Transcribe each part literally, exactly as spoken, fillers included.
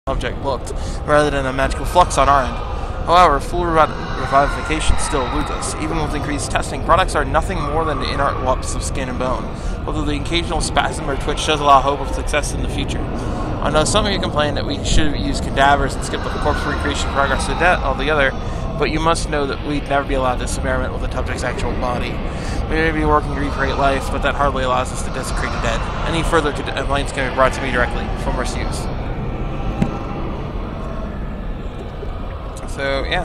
object looked, rather than a magical flux on our end. However, full revi revivification still eludes us. Even with increased testing, products are nothing more than inert lumps of skin and bone, although the occasional spasm or twitch does allow hope of success in the future. I know some of you complain that we should use cadavers and skip the corpse recreation progress to death altogether, but you must know that we'd never be allowed to experiment with a subject's actual body. We may be working to recreate life, but that hardly allows us to desecrate the dead. Any further complaints can be brought to me directly. Fomorous Hughes. So, yeah.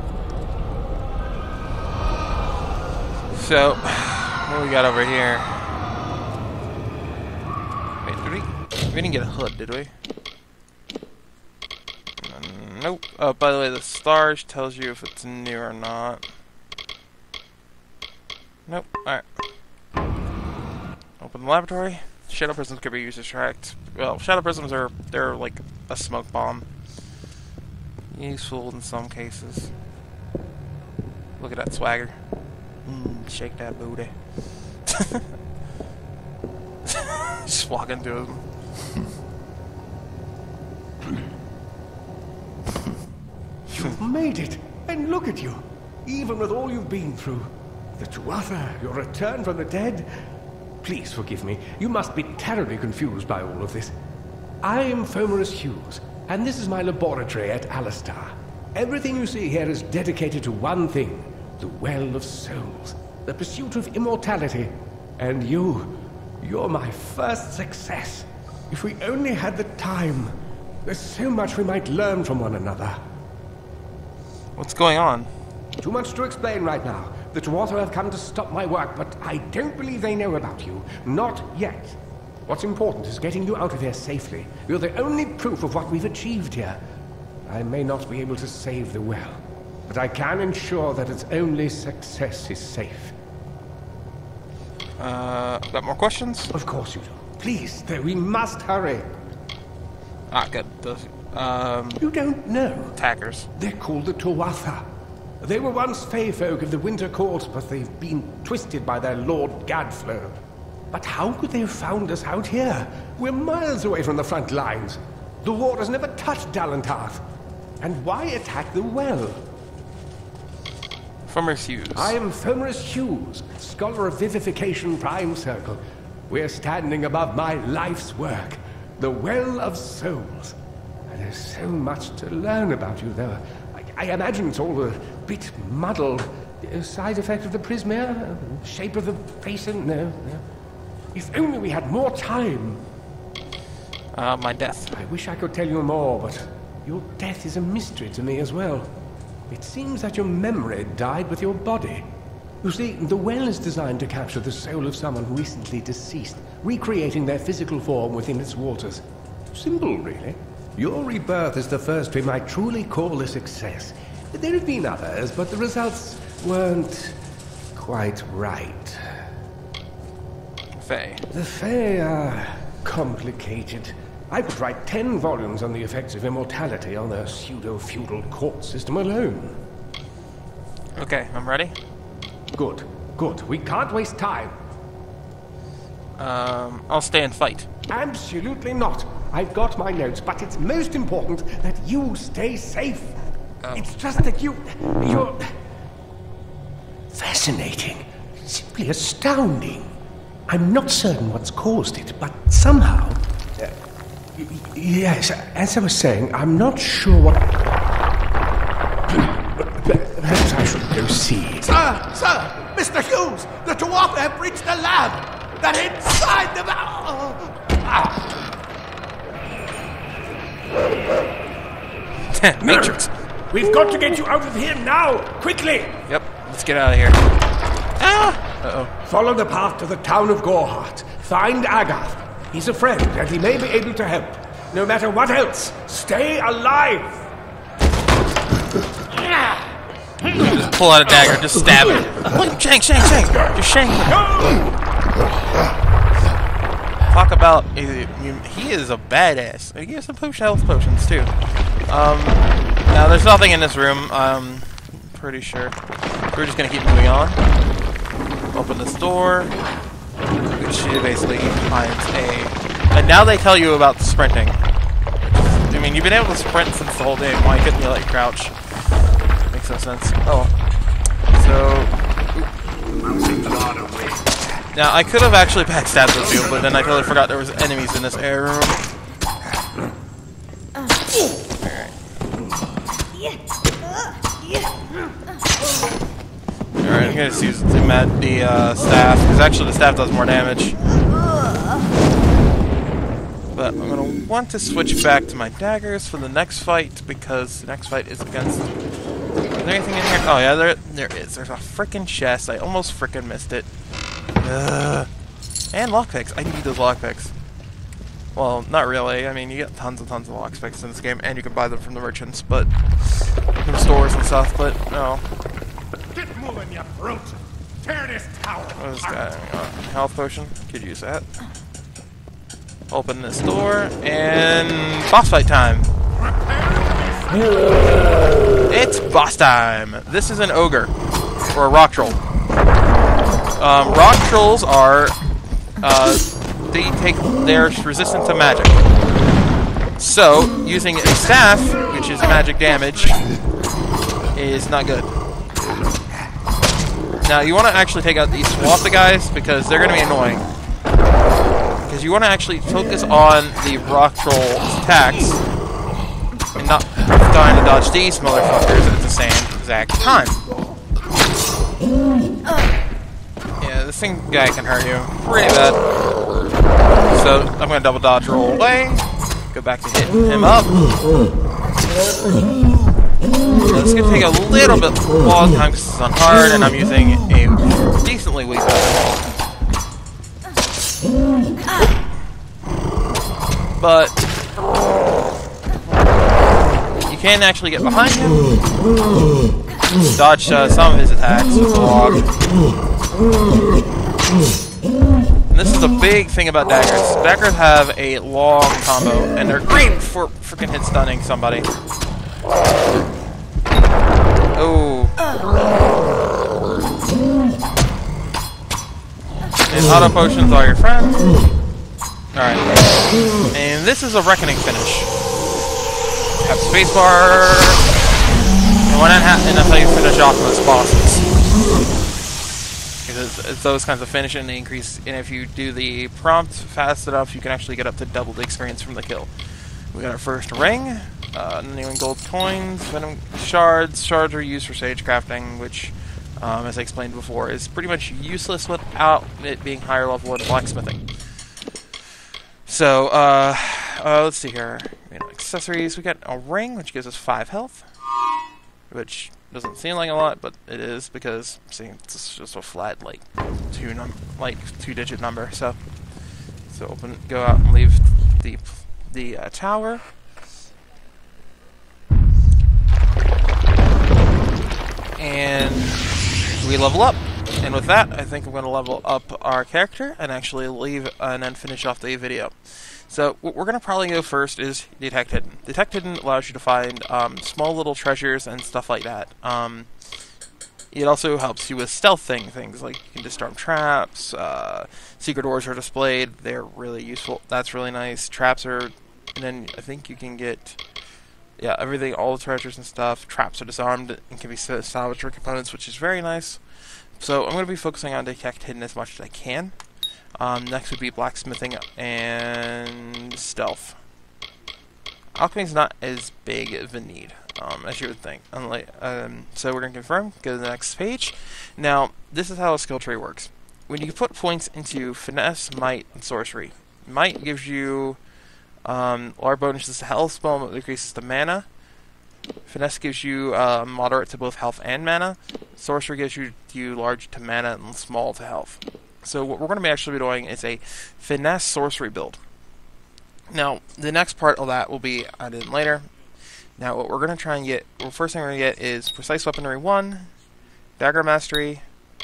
So, what do we got over here? Wait, did we? We didn't get a hood, did we? Uh, nope. Oh, by the way, the stars tells you if it's new or not. Nope. Alright. Open the laboratory. Shadow prisms could be used to distract. Well, shadow prisms are, they're like a smoke bomb. Useful in some cases. Look at that swagger. Mm, shake that booty. Just walk into him. You've made it! And look at you! Even with all you've been through. The Tuatha, your return from the dead. Please forgive me. You must be terribly confused by all of this. I am Fomorous Hughes, and this is my laboratory at Alistar. Everything you see here is dedicated to one thing, the Well of Souls, the pursuit of immortality. And you, you're my first success. If we only had the time, there's so much we might learn from one another. What's going on? Too much to explain right now. The Tuatha have come to stop my work, but I don't believe they know about you. Not yet. What's important is getting you out of here safely. You're the only proof of what we've achieved here. I may not be able to save the well, but I can ensure that its only success is safe. Uh, got more questions? Of course you do. Please, though, we must hurry. Ah, good. Those, um... You don't know. Attackers. They're called the Tuatha. They were once Fey folk of the Winter Court, but they've been twisted by their Lord Gadflow. But how could they have found us out here? We're miles away from the front lines. The war has never touched Dalantarth. And why attack the well? Fomorous Hughes. I am Fomorous Hughes, scholar of Vivification Prime Circle. We're standing above my life's work, the Well of Souls. And there's so much to learn about you, though. I, I imagine it's all a bit muddled. A side effect of the prismere? Shape of the basin? No, no. If only we had more time. Uh, my death. I wish I could tell you more, but your death is a mystery to me as well. It seems that your memory died with your body. You see, the well is designed to capture the soul of someone recently deceased, recreating their physical form within its waters. Simple, really. Your rebirth is the first we might truly call a success. There have been others, but the results weren't quite right. Fae. The Fae are complicated. I could write ten volumes on the effects of immortality on their pseudo-feudal court system alone. Okay, I'm ready. Good, good. We can't waste time. Um, I'll stay and fight. Absolutely not. I've got my notes, but it's most important that you stay safe. Oh. It's just that you... you're... fascinating. Simply astounding. I'm not certain what's caused it, but somehow... Uh, y yes, as I was saying, I'm not sure what... Perhaps I should go see. Sir! Sir! Mister Hughes! The Tuatha have breached the lab! They're inside the... Oh. Ah. Matrix! We've got to get you out of here now! Quickly! Yep, let's get out of here. Ah! Uh-oh. Follow the path to the town of Gorhart. Find Agath. He's a friend, and he may be able to help. No matter what else, stay alive! Just pull out a dagger, just stab it. Shank, shank, shank! Just shank him. Talk about... He is a badass. He has some potion, health potions, too. Um, now, there's nothing in this room, um, pretty sure. We're just gonna keep moving on. Open this door, which basically finds a... And now they tell you about sprinting. Which is, I mean, you've been able to sprint since the whole day. Why couldn't you let you crouch? Makes no sense. Oh. So... Now, I could have actually backstabbed those people, but then I totally forgot there was enemies in this air room. Alright. Alright, I'm gonna just use the, mad, the uh, staff, because actually the staff does more damage. But I'm gonna want to switch back to my daggers for the next fight, because the next fight is against... Is there anything in here? Oh yeah, there, there is. There's a frickin' chest. I almost frickin' missed it. Ugh. And lockpicks. I need those lockpicks. Well, not really. I mean, you get tons and tons of lockpicks in this game, and you can buy them from the merchants, but from stores and stuff. But no. Get moving, you brute! Tear this tower. What is this guy? Uh, health potion. Could use that. Open this door and boss fight time. It's boss time. This is an ogre or a rock troll. Um, rock trolls are, uh, they take, they're resistant to magic. So, using a staff, which is magic damage, is not good. Now, you want to actually take out these swap the guys, because they're going to be annoying. Because you want to actually focus on the rock troll's attacks, and not trying to dodge these motherfuckers at the same exact time. Yeah, this thing guy can hurt you pretty bad. So I'm gonna double dodge roll away. Go back to hitting him up. So this is gonna take a little bit long time because it's on hard, and I'm using a decently weak weapon. But you can actually get behind him, dodge uh, some of his attacks with the log. And this is a big thing about daggers. Daggers have a long combo, and they're great for freaking hit stunning somebody. Oh. And auto potions are your friends. Alright. And this is a reckoning finish. Have spacebar. And when that happens, that's how you finish off most bosses. Because it's those kinds of finish and the increase. And if you do the prompt fast enough, you can actually get up to double the experience from the kill. We got our first ring. Uh, new and gold coins. Venom shards. Shards are used for sage crafting, which, um, as I explained before, is pretty much useless without it being higher level in blacksmithing. So, uh, uh, let's see here. You know, accessories. We got a ring, which gives us five health, which doesn't seem like a lot, but it is because see, it's just a flat like two num like two digit number. So, so open, go out and leave the the uh, tower. And we level up. And with that, I think I'm going to level up our character and actually leave uh, and then finish off the video. So what we're going to probably go first is Detect Hidden. Detect Hidden allows you to find um, small little treasures and stuff like that. Um, it also helps you with stealth thing, things like you can disarm traps, uh, secret doors are displayed, they're really useful. That's really nice. Traps are, and then I think you can get... Yeah, everything, all the treasures and stuff. Traps are disarmed and can be salvaged for components, which is very nice. So I'm going to be focusing on Detect Hidden as much as I can. Um, next would be blacksmithing and stealth. Alchemy's not as big of a need um, as you would think. Unlike, um, so we're going to confirm. Go to the next page. Now, this is how a skill tree works. When you put points into finesse, might, and sorcery, might gives you Um, large bonuses to health, spell increases to mana. Finesse gives you uh, moderate to both health and mana. Sorcery gives you, you large to mana and small to health. So what we're going to be actually be doing is a finesse sorcery build. Now, the next part of that will be added in later. Now, what we're going to try and get, well, first thing we're going to get is Precise Weaponry one, Dagger Mastery,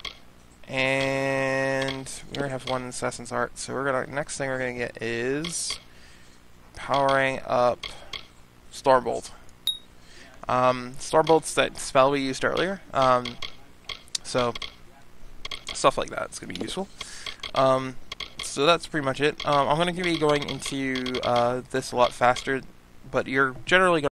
and we're going to have one Assassin's Art. So we're going to, next thing we're going to get is powering up Stormbolt. Um, Stormbolt's that spell we used earlier. Um, so, stuff like that is going to be useful. Um, so that's pretty much it. Um, I'm going to be going into uh, this a lot faster but you're generally going